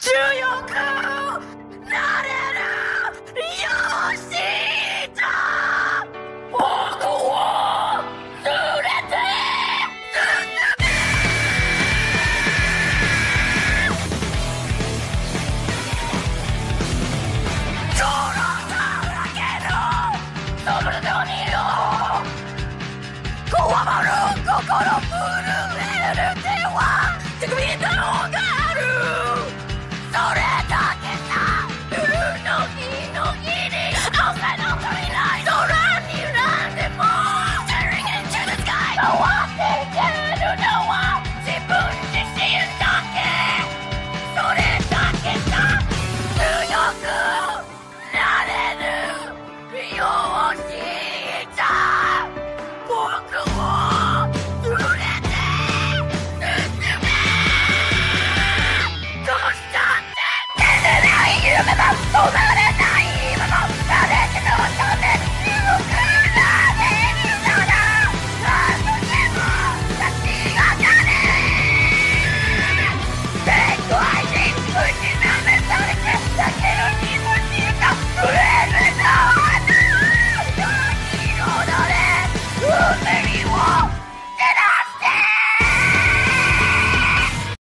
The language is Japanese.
強くなれるよしだ。僕を連れて進め。ゾロだらけのダブルではにいるこわばる心震える手は手首にだろうがある。それだけさうの日の日に青さの未来空になんでも Staring into the sky 変わっていけるのは自分自身だけ。それだけさ強くなれるよしだ。僕を連れて進め。どうしたって出せない夢だ。そうな